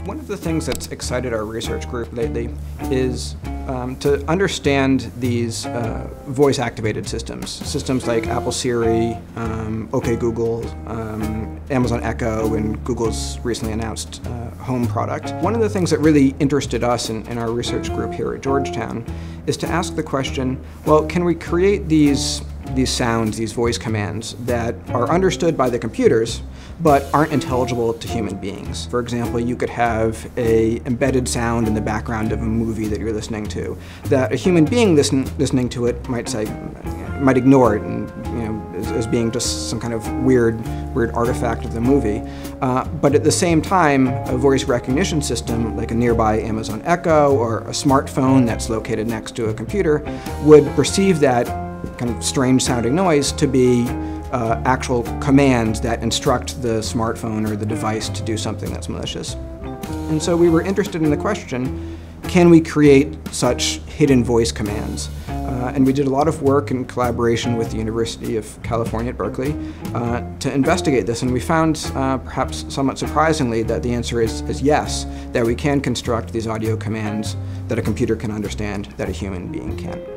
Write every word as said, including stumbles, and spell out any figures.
One of the things that's excited our research group lately is um, to understand these uh, voice-activated systems. Systems like Apple Siri, um, OK Google, um, Amazon Echo, and Google's recently announced uh, Home product. One of the things that really interested us in, in our research group here at Georgetown is to ask the question, well, can we create these, these sounds, these voice commands that are understood by the computers but aren't intelligible to human beings? For example, you could have a embedded sound in the background of a movie that you're listening to that a human being listen, listening to it might say, might ignore it and you know as, as being just some kind of weird, weird artifact of the movie. Uh, but at the same time, a voice recognition system like a nearby Amazon Echo or a smartphone that's located next to a computer would perceive that kind of strange sounding noise to be Uh, actual commands that instruct the smartphone or the device to do something that's malicious. And so we were interested in the question, can we create such hidden voice commands? Uh, and we did a lot of work in collaboration with the University of California at Berkeley uh, to investigate this, and we found, uh, perhaps somewhat surprisingly, that the answer is, is yes, that we can construct these audio commands that a computer can understand that a human being can't.